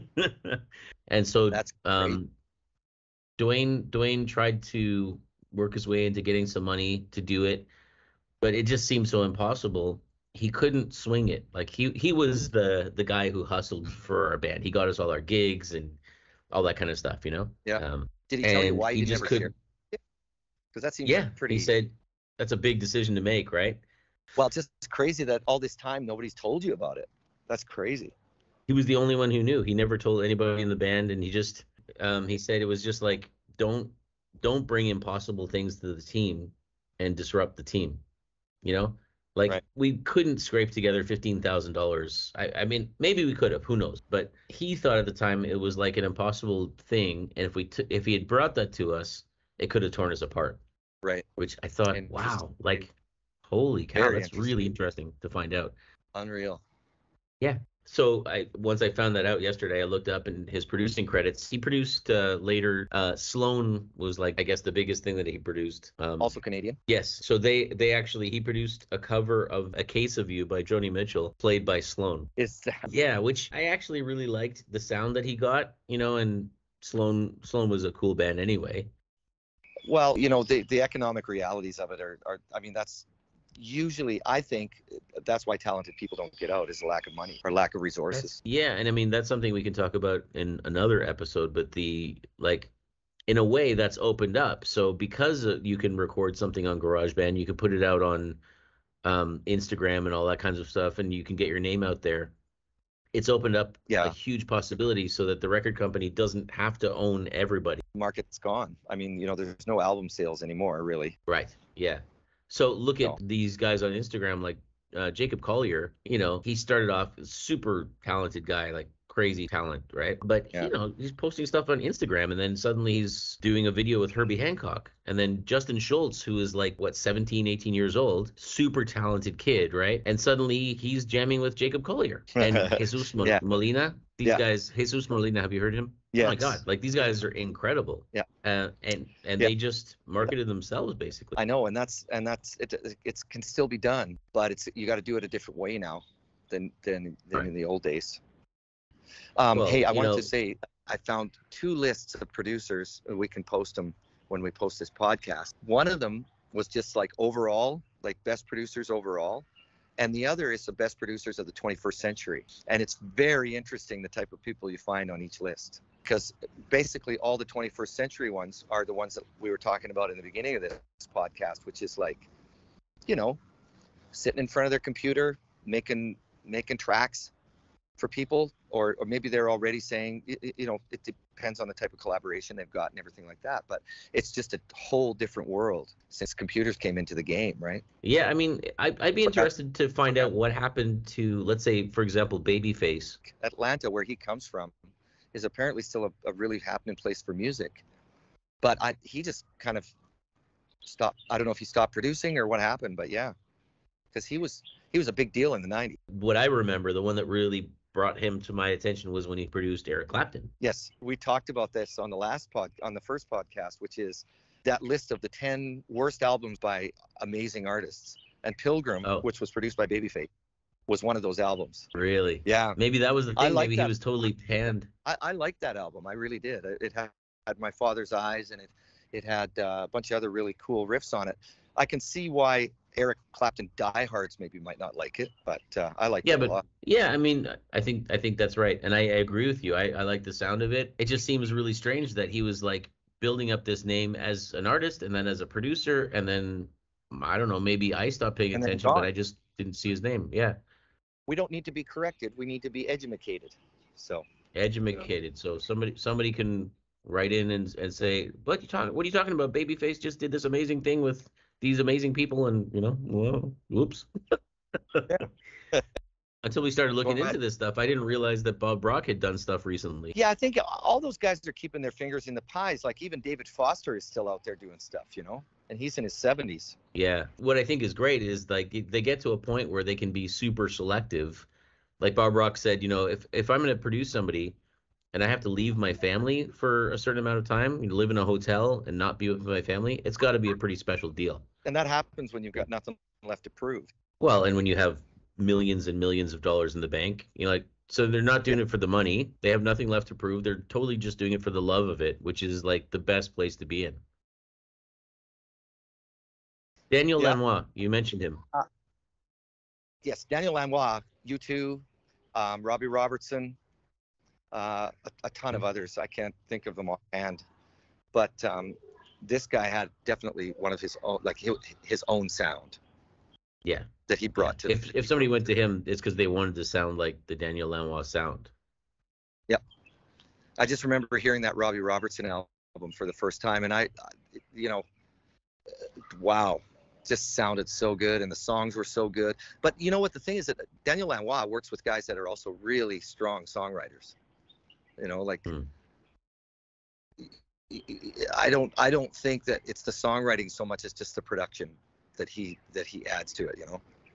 And so That's great. um, Dwayne Dwayne tried to work his way into getting some money to do it, but it just seemed so impossible. He couldn't swing it. Like he he was the the guy who hustled for our band. He got us all our gigs and all that kind of stuff, you know. Yeah. Um, Did he tell you and why he you just never couldn't. shared? Because that seems Yeah, pretty. he said that's a big decision to make, right? Well, it's just crazy that all this time nobody's told you about it. That's crazy. He was the only one who knew. He never told anybody in the band, and he just um, he said it was just like don't don't bring impossible things to the team and disrupt the team, you know. Like, Right. we couldn't scrape together fifteen thousand dollars. I, I mean, maybe we could have, who knows? But he thought at the time it was like an impossible thing. And if we t- if he had brought that to us, it could have torn us apart. Right. Which I thought, Interesting. wow, like, holy cow, Very that's interesting. really interesting to find out. Unreal. Yeah. So I once I found that out yesterday, I looked up in his producing credits. He produced uh, later. Uh, Sloan was like, I guess, the biggest thing that he produced. Um, Also Canadian. yes. So they they actually he produced a cover of "A Case of You" by Joni Mitchell, played by Sloan. Is that Yeah, which I actually really liked the sound that he got. You know, and Sloan Sloan was a cool band anyway. well, you know, the the economic realities of it are, are I mean, that's usually, I think that's why talented people don't get out, is a lack of money or lack of resources. Yeah, and I mean that's something we can talk about in another episode, but the like in a way that's opened up. So because uh, you can record something on GarageBand, you can put it out on um, Instagram and all that kinds of stuff, and you can get your name out there. It's opened up Yeah. a huge possibility so that the record company doesn't have to own everybody. Market's gone. I mean, you know, there's no album sales anymore, really. Right. Yeah. So look at No. these guys on Instagram, like uh, Jacob Collier. You know, he started off a super talented guy, like crazy talent, right? But Yeah. you know, he's posting stuff on Instagram, and then suddenly he's doing a video with Herbie Hancock, and then Justin Schultz, who is like what seventeen, eighteen years old, super talented kid, right? And suddenly he's jamming with Jacob Collier and Jesus Mo- Yeah. Molina. These Yeah. guys, Jesus Molina, have you heard him? Yes. Oh my God, like these guys are incredible. Yeah. Uh, and and Yeah. they just marketed themselves basically. I know, and that's and that's it. It can still be done, but it's you got to do it a different way now than than, than Right. in the old days. Um, Well, hey, I you wanted know- to say I found two lists of producers. We can post them when we post this podcast. One of them was just like overall, like best producers overall, and the other is the best producers of the twenty-first century. And it's very interesting the type of people you find on each list, because basically all the twenty-first century ones are the ones that we were talking about in the beginning of this podcast, which is like, you know, sitting in front of their computer, making making tracks for people, or, or maybe they're already saying, y- y- you know, it depends on the type of collaboration they've got and everything like that. But it's just a whole different world since computers came into the game, right? Yeah, I mean, I, I'd be Okay. interested to find Okay. out what happened to, let's say, for example, Babyface. Atlanta, where he comes from, is apparently still a, a really happening place for music. But I, he just kind of stopped. I don't know if he stopped producing or what happened, but yeah, because he was he was a big deal in the nineties. What I remember, the one that really brought him to my attention was when he produced Eric Clapton. Yes, we talked about this on the last pod, on the first podcast, which is that list of the ten worst albums by amazing artists. And Pilgrim, Oh. which was produced by Babyface, was one of those albums. Really? Yeah, Maybe that was the I thing. like Maybe that. he was totally panned. I, I liked that album. I really did. It, it had, had My Father's Eyes, and it it had uh, a bunch of other really cool riffs on it. I can see why Eric Clapton diehards maybe might not like it, but uh, I like Yeah, it a but lot. yeah, I mean, I think I think that's right, and I, I agree with you. I, I like the sound of it. It just seems really strange that he was like building up this name as an artist, and then as a producer, and then I don't know, maybe I stopped paying And then attention, but gone. I just didn't see his name. Yeah, We don't need to be corrected. We need to be educated. So educated. So somebody somebody can write in and and say, what you talking? What are you talking about? Babyface just did this amazing thing with these amazing people, and you know, well, whoops. Until we started looking Well, into I- this stuff, I didn't realize that Bob Brock had done stuff recently. yeah, I think all those guys are keeping their fingers in the pies. Like even David Foster is still out there doing stuff, you know, and he's in his seventies. Yeah. What I think is great is like they get to a point where they can be super selective. Like Bob Rock said, you know, if if I'm going to produce somebody and I have to leave my family for a certain amount of time, you know, live in a hotel and not be with my family, it's got to be a pretty special deal. And that happens when you've got nothing left to prove. Well, and when you have millions and millions of dollars in the bank, you know, like, so they're not doing it for the money. They have nothing left to prove. They're totally just doing it for the love of it, which is like the best place to be in. Daniel Yeah. Lanois, you mentioned him. Yes, Daniel Lanois, U two, um, Robbie Robertson, uh, a, a ton of others. I can't think of them offhand, but um, this guy had definitely one of his own, like his, his own sound Yeah. that he brought to. If if somebody went to him, it's because they wanted to sound like the Daniel Lanois sound. I just remember hearing that Robbie Robertson album for the first time, and I, I you know, uh, wow, just sounded so good, and the songs were so good. But you know what the thing is, that Daniel Lanois works with guys that are also really strong songwriters. You know, like Hmm. I don't I don't think that it's the songwriting so much as just the production that he that he adds to it, you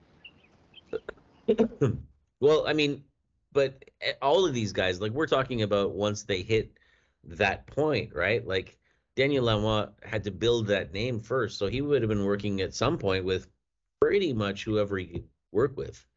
know. Well, I mean, but all of these guys, like we're talking about once they hit that point, right? Like Daniel Lanois had to build that name first, so he would have been working at some point with pretty much whoever he could work with.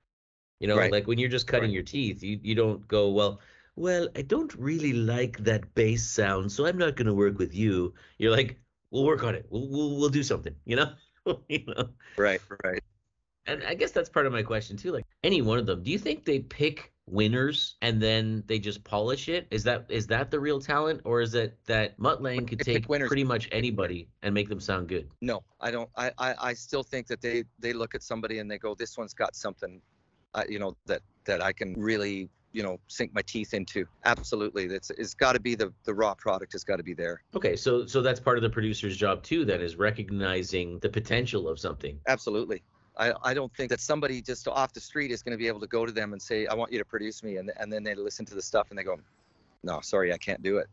You know, Right. like when you're just cutting Right. your teeth, you you don't go, well, well, I don't really like that bass sound, so I'm not going to work with you. You're like, we'll work on it. We'll we'll we'll do something, you know? You know? Right. Right. And I guess that's part of my question too. Like any one of them, do you think they pick winners and then they just polish it? Is that is that the real talent, or is it that Mutt Lange could They pick take winners. pretty much anybody and make them sound good? No, I don't. I, I, I still think that they, they look at somebody and they go, this one's got something, uh, you know, that, that I can really, you know, sink my teeth into. Absolutely. That's, it's got to be the, the raw product has got to be there. Okay, so so that's part of the producer's job too, then, is recognizing the potential of something. Absolutely. I, I don't think that somebody just off the street is going to be able to go to them and say, I want you to produce me. And, and then they listen to the stuff and they go, no, sorry, I can't do it.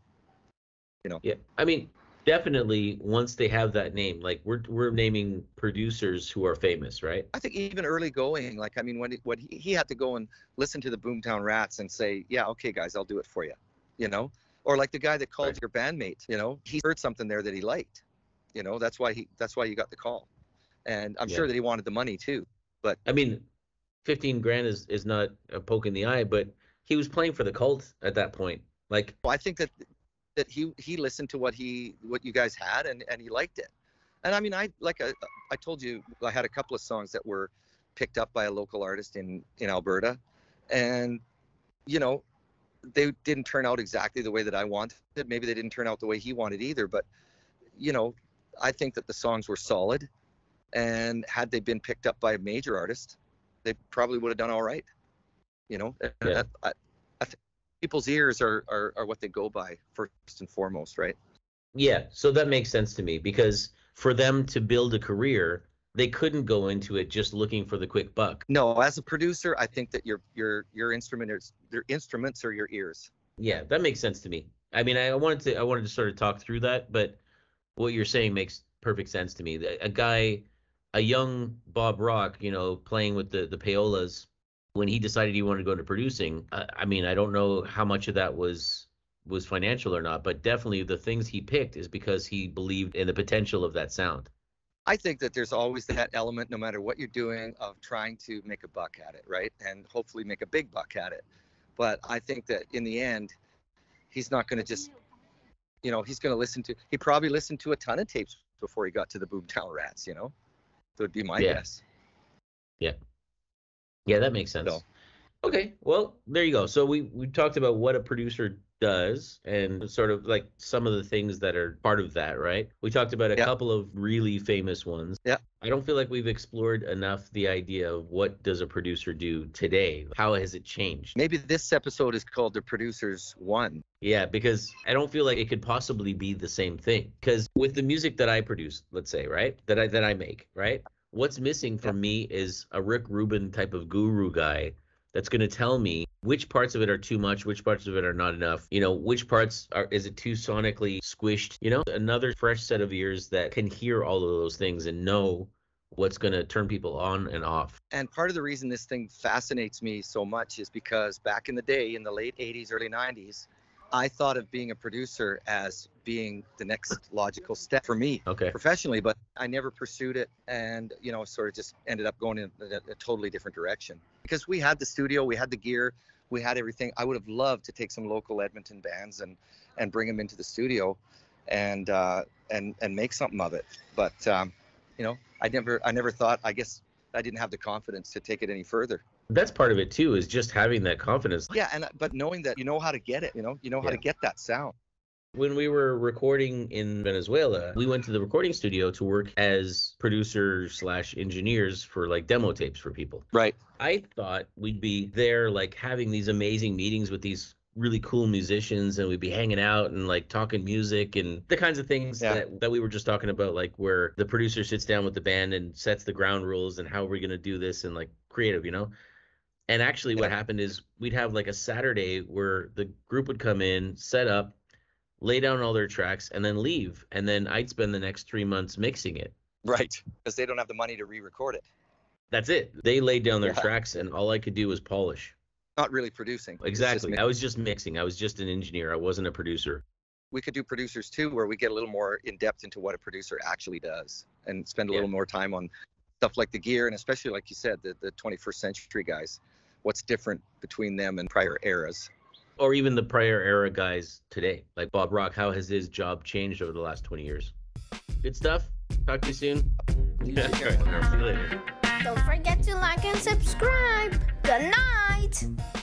You know? Yeah, I mean, definitely once they have that name, like we're we're naming producers who are famous, right? I think even early going, like, I mean, when, it, when he, he had to go and listen to the Boomtown Rats and say, yeah, okay, guys, I'll do it for you, you know? Or like the guy that called Right. your bandmate, you know, he heard something there that he liked, you know, that's why he, that's why you got the call. And I'm Yeah. sure that he wanted the money too. I mean, fifteen grand is is not a poke in the eye, but he was playing for the Cult at that point. Like, Well, I think that that he he listened to what he what you guys had, and and he liked it. And I mean, I like I, I told you, I had a couple of songs that were picked up by a local artist in in Alberta, and you know, they didn't turn out exactly the way that I wanted. Maybe they didn't turn out the way he wanted either, but you know, I think that the songs were solid, and had they been picked up by a major artist, they probably would have done all right. You know, Yeah. I, I think people's ears are, are are what they go by first and foremost, right? yeah, so that makes sense to me, because for them to build a career, they couldn't go into it just looking for the quick buck. No, as a producer, I think that your your your instrument is your instruments are your ears. Yeah, that makes sense to me. I mean, I wanted to I wanted to sort of talk through that, but what you're saying makes perfect sense to me. A a guy, a young Bob Rock, you know, playing with the the Payolas, when he decided he wanted to go into producing, I, I mean, I don't know how much of that was was financial or not, but definitely the things he picked is because he believed in the potential of that sound. I think that there's always that element, no matter what you're doing, of trying to make a buck at it, right? And hopefully make a big buck at it. But I think that in the end, he's not going to just, you know, he's going to listen to, he probably listened to a ton of tapes before he got to the Boomtown Rats, you know? That would be my Yeah. guess. Yeah. Yeah, that makes sense. So- Okay, well, there you go. So we we talked about what a producer does and sort of like some of the things that are part of that, right? We talked about a Yeah. couple of really famous ones. Yeah. I don't feel like we've explored enough the idea of what does a producer do today? How has it changed? Maybe this episode is called The Producers One. Yeah, because I don't feel like it could possibly be the same thing. Because with the music that I produce, let's say, right, that I that I make, right, what's missing for Yeah. me is a Rick Rubin type of guru guy that's going to tell me which parts of it are too much, which parts of it are not enough. You know, which parts are is it too sonically squished? You know, another fresh set of ears that can hear all of those things and know what's going to turn people on and off. And part of the reason this thing fascinates me so much is because back in the day, in the late eighties, early nineties, I thought of being a producer as being the next logical step for me Okay. professionally, but I never pursued it, and you know, sort of just ended up going in a, a totally different direction. Because we had the studio, we had the gear, we had everything. I would have loved to take some local Edmonton bands and and bring them into the studio, and uh, and and make something of it. But um, you know, I never I never thought. I guess I didn't have the confidence to take it any further. That's part of it too, is just having that confidence. Yeah, and but knowing that you know how to get it, you know, you know how Yeah. to get that sound. When we were recording in Venezuela, we went to the recording studio to work as producers slash engineers for like demo tapes for people. Right. I thought we'd be there like having these amazing meetings with these really cool musicians, and we'd be hanging out and like talking music and the kinds of things Yeah. that, that we were just talking about, like where the producer sits down with the band and sets the ground rules and how we're going to do this, and like creative, you know? And actually what Yeah. happened is we'd have like a Saturday where the group would come in, set up, lay down all their tracks, and then leave. And then I'd spend the next three months mixing it. Right. Because they don't have the money to re-record it. That's it. They laid down their Yeah. tracks, and all I could do was polish. Not really producing. It's just Exactly. mi- I was just mixing. I was just an engineer. I wasn't a producer. we could do producers too, where we get a little more in depth into what a producer actually does and spend a Yeah. little more time on stuff like the gear, and especially like you said, the, the twenty-first century guys. What's different between them and prior eras? Or even the prior era guys today, like Bob Rock. How has his job changed over the last twenty years? Good stuff. Talk to you soon. Yeah, all right. See you later. Don't forget to like and subscribe. Good night.